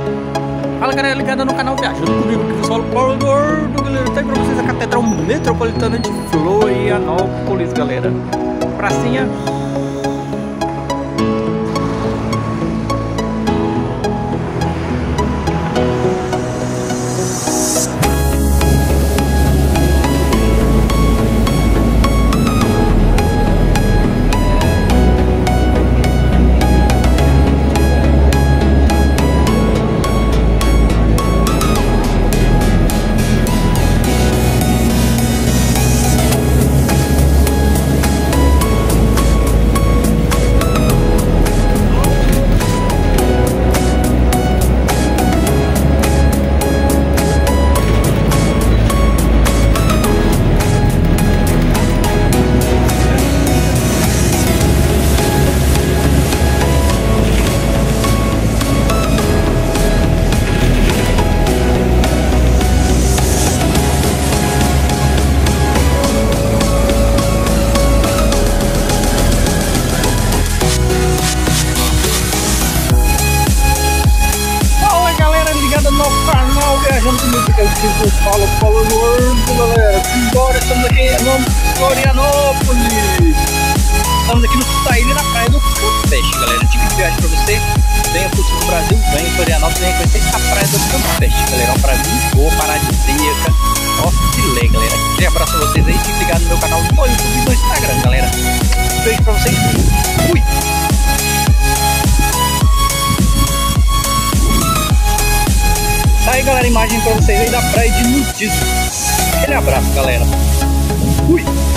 Fala galera, ligada no canal Viajando Comigo, que eu falo Paulo Gordo, galera. Tá aí pra vocês a Catedral Metropolitana de Florianópolis, galera. Pracinha. No canal Viajando Comigo, que eu falo Paulo Gordo, galera. Simbora, estamos aqui no Florianópolis. Estamos aqui no Saída na praia do Campeste, galera. Dica de viagem pra você. Venha pro sul do Brasil, venha em Florianópolis, venha conhecer a praia do Campeste, galera. Uma praia muito boa, paradisíaca. Nossa, que legal, galera. Queria abraço a vocês aí, fique ligado no meu canal no YouTube e no Instagram, galera. Um beijo pra vocês. Fui! Tá aí, galera, a imagem pra vocês aí da praia de nudismo. Aquele abraço, galera. Fui!